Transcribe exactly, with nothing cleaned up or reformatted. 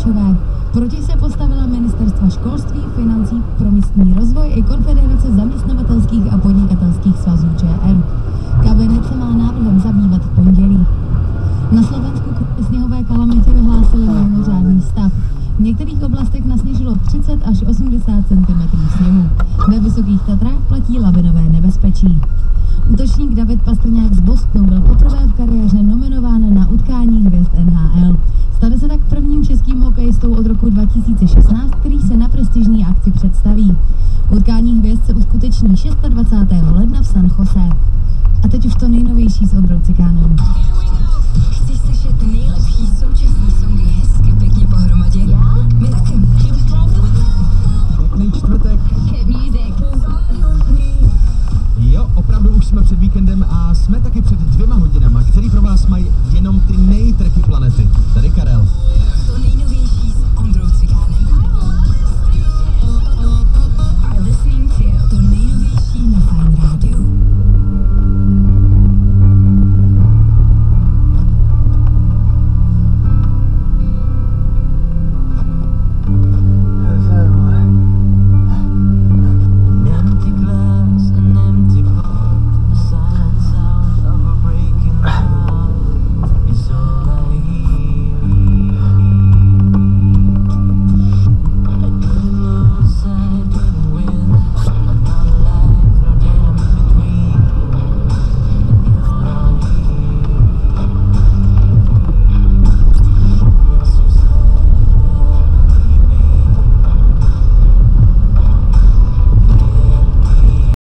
Kováčové. Proti se postavila ministerstva školství, financí, pro místní rozvoj i Konfederace zaměstnavatelských a podnikatelských svazů ČR. Kabinet se má návrhem zabývat v pondělí. Na Slovensku kvůli sněhové kalamitě vyhlásili mimořádný stav. V některých oblastech nasněžilo třicet až osmdesát centimetrů sněhu. Ve Vysokých Tatrách platí lavinové nebezpečí. Útočník David Pastrňák z Bostonu byl poprvé v kariéře nominován na utkání hvězd N H L. Stane se tak prvním českým hokejistou od roku dva tisíce šestnáct, který se na prestižní akci představí. Utkání hvězd se uskuteční dvacátého šestého ledna v San Jose. A teď už to nejnovější s Ondrou Cikánem. Chceš slyšet nejlepší současný songy hezky pěkně pohromadě? Já?